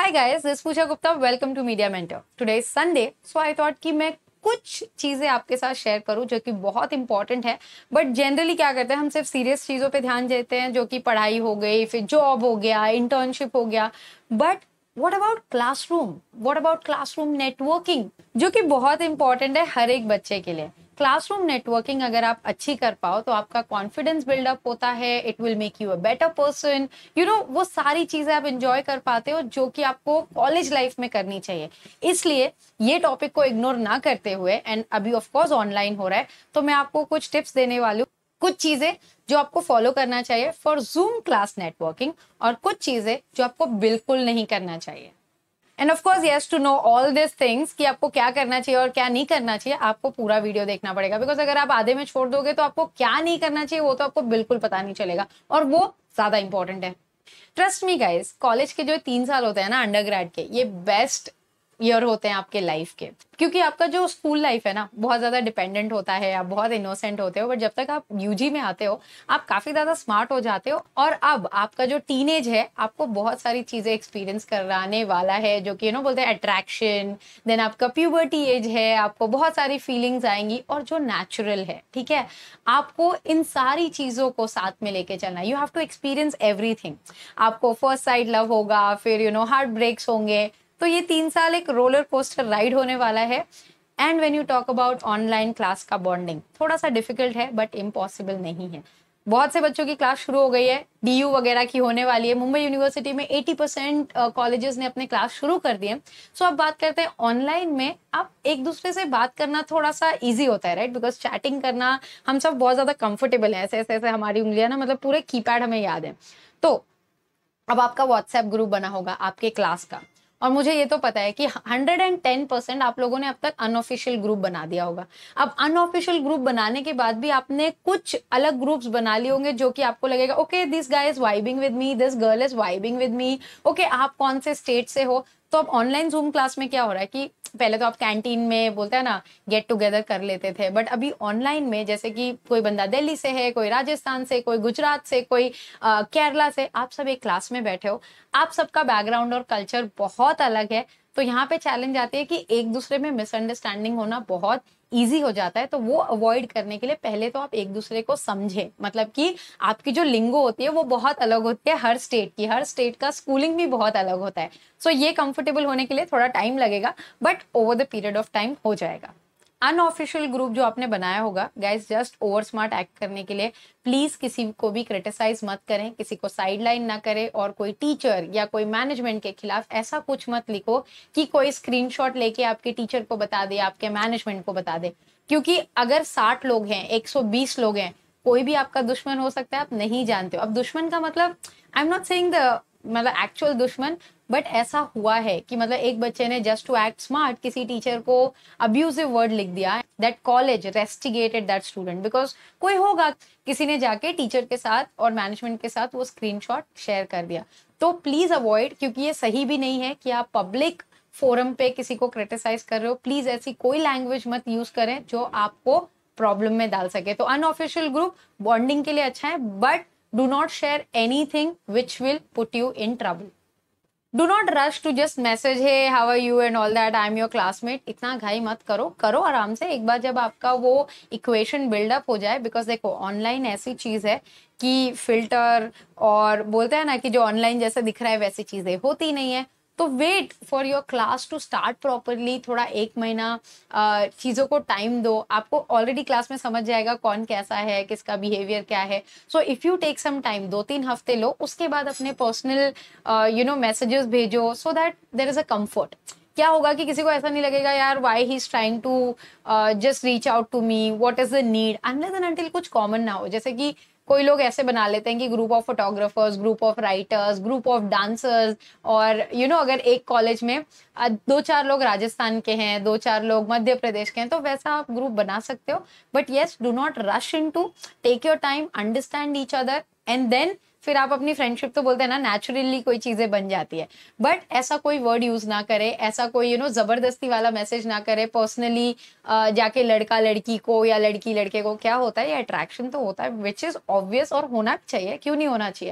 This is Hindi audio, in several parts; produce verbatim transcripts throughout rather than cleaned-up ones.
Hi guys, this is Pooja Gupta. Welcome to Media Mentor. Today is Sunday, so I thought कि मैं कुछ चीज़ें आपके साथ शेयर करूं जो कि बहुत इंपॉर्टेंट है. बट जनरली क्या करते हैं, हम सिर्फ सीरियस चीज़ों पे ध्यान देते हैं, जो कि पढ़ाई हो गई, फिर जॉब हो गया, इंटर्नशिप हो गया. But what about classroom, what about classroom networking, जो कि बहुत इंपॉर्टेंट है हर एक बच्चे के लिए. क्लासरूम नेटवर्किंग अगर आप अच्छी कर पाओ तो आपका कॉन्फिडेंस बिल्डअप होता है. It will make you a better person. You know, वो सारी चीजें आप एंजॉय कर पाते हो जो कि आपको कॉलेज लाइफ में करनी चाहिए. इसलिए ये टॉपिक को इग्नोर ना करते हुए, एंड अभी ऑफ कोर्स ऑनलाइन हो रहा है, तो मैं आपको कुछ टिप्स देने वाली हूँ. कुछ चीजें जो आपको फॉलो करना चाहिए फॉर जूम क्लास नेटवर्किंग, और कुछ चीजें जो आपको बिल्कुल नहीं करना चाहिए. And of course yes, to know all this things कि आपको क्या करना चाहिए और क्या नहीं करना चाहिए, आपको पूरा वीडियो देखना पड़ेगा. बिकॉज अगर आप आधे में छोड़ दोगे तो आपको क्या नहीं करना चाहिए वो तो आपको बिल्कुल पता नहीं चलेगा, और वो ज्यादा इंपॉर्टेंट है. ट्रस्ट मी गाइज, कॉलेज के जो तीन साल होते हैं ना अंडर ग्रेड के, ये बेस्ट ईयर होते हैं आपके लाइफ के. क्योंकि आपका जो स्कूल लाइफ है ना बहुत ज्यादा डिपेंडेंट होता है, आप बहुत इनोसेंट होते हो. बट जब तक आप यूजी में आते हो आप काफी ज्यादा स्मार्ट हो जाते हो. और अब आपका जो टीनेज है आपको बहुत सारी चीजें एक्सपीरियंस कराने वाला है, जो कि यू नो बोलते हैं अट्रैक्शन. देन आपका प्यूबर्टी एज है, आपको बहुत सारी फीलिंग्स आएंगी और जो नेचुरल है. ठीक है, आपको इन सारी चीजों को साथ में लेके चलना. You have to experience everything. आपको फर्स्ट साइड लव होगा, फिर यू नो हार्ट ब्रेक्स होंगे. तो ये तीन साल एक रोलर कोस्टर राइड होने वाला है. And when you talk about online class का बॉन्डिंग, थोड़ा सा डिफिकल्ट है बट इम्पॉसिबल नहीं है. बहुत से बच्चों की क्लास शुरू हो गई है, डीयू वगैरह की होने वाली है. मुंबई यूनिवर्सिटी में अस्सी परसेंट कॉलेजेस ने अपने क्लास शुरू कर दिए. सो अब बात करते हैं ऑनलाइन में. आप एक दूसरे से बात करना थोड़ा सा इजी होता है, राइट? बिकॉज चैटिंग करना हम सब बहुत ज्यादा कंफर्टेबल है. ऐसे ऐसे ऐसे हमारी उंगलियां ना, मतलब पूरे कीपैड हमें याद है. तो अब आपका व्हाट्सएप ग्रुप बना होगा आपके क्लास का, और मुझे ये तो पता है कि एक सौ दस परसेंट आप लोगों ने अब तक अनऑफिशियल ग्रुप बना दिया होगा. अब अनऑफिशियल ग्रुप बनाने के बाद भी आपने कुछ अलग ग्रुप्स बना लिए होंगे जो कि आपको लगेगा okay this guy is vibing with me, this girl is vibing with me. Okay, आप कौन से स्टेट से हो? तो अब ऑनलाइन जूम क्लास में क्या हो रहा है कि पहले तो आप कैंटीन में बोलते हैं ना गेट टुगेदर कर लेते थे, बट अभी ऑनलाइन में जैसे कि कोई बंदा दिल्ली से है, कोई राजस्थान से, कोई गुजरात से, कोई केरला से, आप सब एक क्लास में बैठे हो. आप सबका बैकग्राउंड और कल्चर बहुत अलग है. तो यहाँ पे चैलेंज आती है कि एक दूसरे में मिसअंडरस्टैंडिंग होना बहुत इजी हो जाता है. तो वो अवॉइड करने के लिए पहले तो आप एक दूसरे को समझे. मतलब कि आपकी जो लिंगो होती है वो बहुत अलग होती है हर स्टेट की. हर स्टेट का स्कूलिंग भी बहुत अलग होता है. सो so, ये कंफर्टेबल होने के लिए थोड़ा टाइम लगेगा, but over the period of time हो जाएगा. अनऑफिशियल ग्रुप जो आपने बनाया होगा guys, just over smart act करने के लिए प्लीज किसी को भी क्रिटिसाइज मत करें, किसी को साइडलाइन ना करें, और कोई टीचर या कोई मैनेजमेंट के खिलाफ ऐसा कुछ मत लिखो कि कोई स्क्रीनशॉट लेके आपके टीचर को बता दे, आपके मैनेजमेंट को बता दे. क्योंकि अगर साठ लोग हैं, एक सौ बीस लोग हैं, कोई भी आपका दुश्मन हो सकता है, आप नहीं जानते हो. अब दुश्मन का मतलब I am not saying the मतलब एक्चुअल दुश्मन, बट ऐसा हुआ है कि मतलब एक बच्चे ने जस्ट टू एक्ट स्मार्ट किसी टीचर को अब्यूजिव वर्ड लिख दिया. That college rusticated that student, because कोई होगा किसी ने जाके टीचर के साथ और मैनेजमेंट के साथ वो स्क्रीनशॉट शेयर कर दिया. तो प्लीज अवॉइड, क्योंकि ये सही भी नहीं है कि आप पब्लिक फोरम पे किसी को क्रिटिसाइज कर रहे हो. प्लीज ऐसी कोई लैंग्वेज मत यूज करें जो आपको प्रॉब्लम में डाल सके. तो अनऑफिशियल ग्रुप बॉन्डिंग के लिए अच्छा है, but do not share anything which will put you in trouble. Do not rush to just message, hey how are you and all that, I am your classmate. इतना घाई मत करो, करो आराम से. एक बार जब आपका वो इक्वेशन बिल्डअप हो जाए, बिकॉज देखो ऑनलाइन ऐसी चीज है कि फिल्टर और बोलते हैं ना कि जो ऑनलाइन जैसे दिख रहा है वैसी चीजें होती नहीं है. तो wait for your class to start properly. थोड़ा एक महीना चीज़ों को टाइम दो. आपको ऑलरेडी क्लास में समझ जाएगा कौन कैसा है, किसका बिहेवियर क्या है. So if you take some time, दो तीन हफ्ते लो, उसके बाद अपने पर्सनल यू नो मैसेजेस भेजो, so that there is a comfort. क्या होगा कि किसी को ऐसा नहीं लगेगा यार why he is trying to just reach out to me, what is the need, unless and until कुछ कॉमन ना हो. जैसे कि कोई लोग ऐसे बना लेते हैं कि group of photographers, group of writers, group of dancers, और यू you नो know, अगर एक कॉलेज में दो चार लोग राजस्थान के हैं, दो चार लोग मध्य प्रदेश के हैं, तो वैसा आप ग्रुप बना सकते हो. But yes, do not rush into, take your time, understand each other, and then फिर आप अपनी फ्रेंडशिप तो बोलते हैं ना नेचुरली कोई चीजें बन जाती है. बट ऐसा कोई वर्ड यूज ना करे, ऐसा कोई यू नो जबरदस्ती वाला मैसेज ना करे. पर्सनली जाके लड़का लड़की को या लड़की लड़के को, क्या होता है ये अट्रैक्शन तो होता है विच इज ऑब्वियस और होना चाहिए, क्यों नहीं होना चाहिए.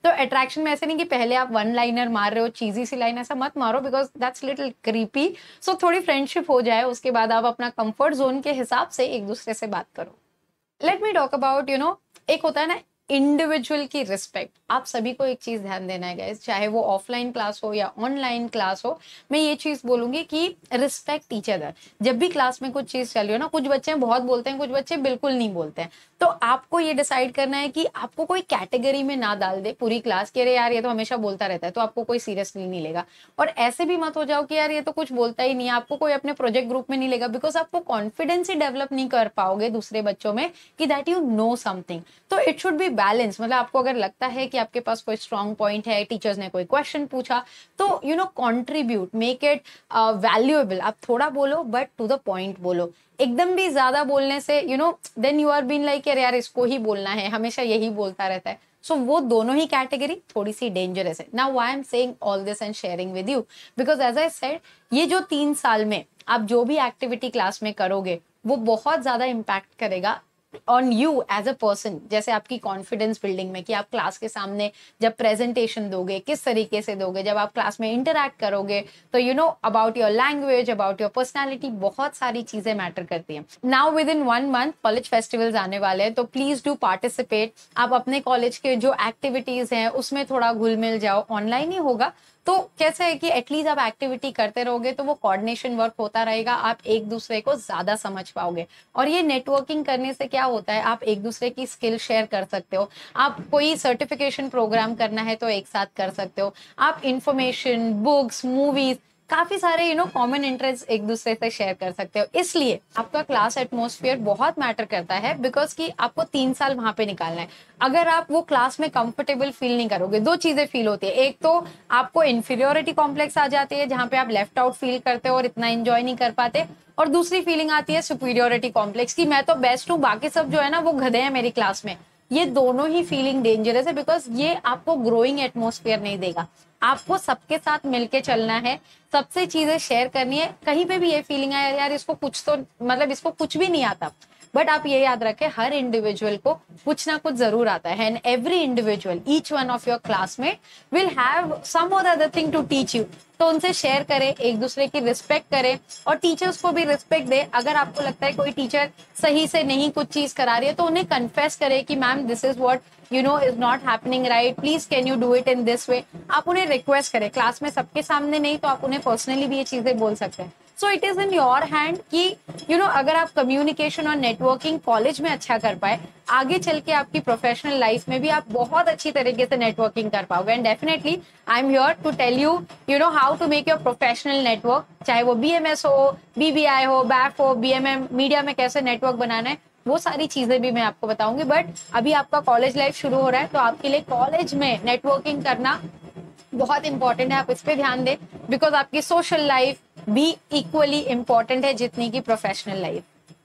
तो अट्रैक्शन में ऐसे नहीं कि पहले आप वन लाइनर मार रहे हो, चीजी सी लाइन, ऐसा मत मारो because that's little creepy. So थोड़ी फ्रेंडशिप हो जाए, उसके बाद आप अपना कंफर्ट जोन के हिसाब से एक दूसरे से बात करो। Let me talk about you know, एक होता है ना इंडिविजुअल की रिस्पेक्ट। आप सभी को एक चीज ध्यान देना है गाइस, चाहे वो ऑफलाइन क्लास हो या ऑनलाइन क्लास हो, मैं ये चीज बोलूंगी कि रिस्पेक्ट ईच अदर। जब भी क्लास में कुछ चीज चल रही हो ना, कुछ बच्चे बहुत बोलते हैं, कुछ बच्चे बिल्कुल नहीं बोलते हैं, तो आपको ये डिसाइड करना है कि आपको कोई कैटेगरी में ना डाल दे पूरी क्लास के, अरे यार ये तो हमेशा बोलता रहता है, तो आपको कोई सीरियसली नहीं लेगा। और ऐसे भी मत हो जाओ कि यार ये तो कुछ बोलता ही नहीं है, आपको कोई अपने प्रोजेक्ट ग्रुप में नहीं लेगा, बिकॉज आपको कॉन्फिडेंस ही डेवलप नहीं कर पाओगे दूसरे बच्चों में कि दैट यू नो समथिंग। तो इट शुड बी बैलेंस। मतलब आपको अगर लगता है कि आपके पास कोई स्ट्रॉन्ग पॉइंट है, टीचर्स ने कोई क्वेश्चन पूछा, तो you know contribute, make it valuable. आप थोड़ा बोलो बट टू द पॉइंट बोलो। एकदम भी ज्यादा बोलने से you know then you are been like यार इसको ही बोलना है, हमेशा यही बोलता रहता है। सो so, वो दोनों ही कैटेगरी थोड़ी सी डेंजरस है। Now why I am saying all this and sharing with you, because as I said, ये जो तीन साल में आप जो भी एक्टिविटी क्लास में करोगे वो बहुत ज्यादा इम्पैक्ट करेगा on you as a person. जैसे आपकी कॉन्फिडेंस बिल्डिंग में, कि आप क्लास के सामने जब प्रेजेंटेशन दोगे किस तरीके से दोगे, जब आप क्लास में इंटरैक्ट करोगे, तो you know about your language, about your personality, बहुत सारी चीजें मैटर करती हैं। Now within one month college festivals आने वाले हैं, तो प्लीज डू पार्टिसिपेट। आप अपने कॉलेज के जो एक्टिविटीज हैं उसमें थोड़ा घुल मिल जाओ। ऑनलाइन ही होगा, तो कैसे है कि एटलीस्ट आप एक्टिविटी करते रहोगे तो वो कोऑर्डिनेशन वर्क होता रहेगा, आप एक दूसरे को ज्यादा समझ पाओगे। और ये नेटवर्किंग करने से क्या होता है, आप एक दूसरे की स्किल शेयर कर सकते हो। आप कोई सर्टिफिकेशन प्रोग्राम करना है तो एक साथ कर सकते हो। आप इंफॉर्मेशन, बुक्स, मूवीज, काफी सारे यू नो कॉमन इंटरेस्ट एक दूसरे से शेयर कर सकते हो। इसलिए आपका क्लास एटमॉस्फेयर बहुत मैटर करता है, बिकॉज कि आपको तीन साल वहां पे निकालना है। अगर आप वो क्लास में कंफर्टेबल फील नहीं करोगे, दो चीजें फील होती है। एक तो आपको इन्फीरियोरिटी कॉम्प्लेक्स आ जाती है, जहां पे आप लेफ्ट आउट फील करते हो और इतना एंजॉय नहीं कर पाते। और दूसरी फीलिंग आती है सुपीरियोरिटी कॉम्प्लेक्स, की मैं तो बेस्ट हूँ, बाकी सब जो है ना वो गधे हैं मेरी क्लास में। ये दोनों ही फीलिंग डेंजरस है, बिकॉज ये आपको ग्रोइंग एटमॉस्फेयर नहीं देगा। आपको सबके साथ मिलके चलना है, सबसे चीजें शेयर करनी है। कहीं पे भी ये फीलिंग आया यार इसको कुछ तो मतलब इसको कुछ भी नहीं आता, बट आप ये याद रखें हर इंडिविजुअल को कुछ ना कुछ जरूर आता है, and every individual, each one of your classmate will have some or other thing to teach you. तो उनसे शेयर करें, एक दूसरे की रिस्पेक्ट करें, और टीचर्स को भी रिस्पेक्ट दे। अगर आपको लगता है कोई टीचर सही से नहीं कुछ चीज करा रही है, तो उन्हें कन्फेस करे कि ma'am this is what you know is not happening right, please can you do it in this way. आप उन्हें रिक्वेस्ट करें, क्लास में सबके सामने नहीं तो आप उन्हें पर्सनली भी ये चीजें बोल सकते हैं। So it is in your hand कि यू नो अगर आप कम्युनिकेशन और नेटवर्किंग कॉलेज में अच्छा कर पाए, आगे चल के आपकी प्रोफेशनल लाइफ में भी आप बहुत अच्छी तरीके से नेटवर्किंग कर पाओगे। And definitely I am here to tell you you know how to make your professional network, चाहे वो बी एम एस हो, बी बी आई हो, बैफ हो, बी एम एम मीडिया में कैसे नेटवर्क बनाना है, वो सारी चीजें भी मैं आपको बताऊंगी। बट अभी आपका कॉलेज लाइफ शुरू हो रहा है, तो आपके लिए कॉलेज में नेटवर्किंग करना बहुत इंपॉर्टेंट है, आप इस पे ध्यान दें, बिकॉज आपकी सोशल लाइफ भी इक्वली इंपॉर्टेंट है जितनी की professional life.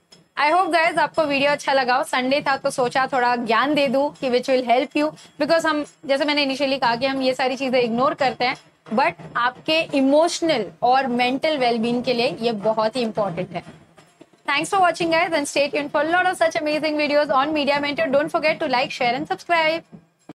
I hope guys आपको वीडियो अच्छा लगा हो। संडे था तो सोचा थोड़ा ज्ञान दे दूं कि which will help you, because हम जैसे मैंने इनिशियली कहा कि हम ये सारी चीजें इग्नोर करते हैं, बट आपके इमोशनल और मेंटल वेलबींग के लिए ये बहुत ही इंपॉर्टेंट है। Thanks for watching guys, and stay tuned for a lot of such amazing videos on Media Mentor. Don't forget to like, share and subscribe.